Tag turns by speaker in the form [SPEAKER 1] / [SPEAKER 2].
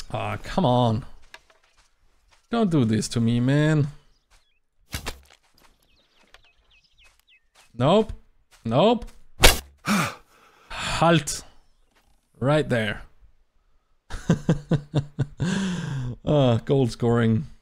[SPEAKER 1] Ah, come on. Don't do this to me, man. Nope. Nope. Halt. Right there. Goal scoring.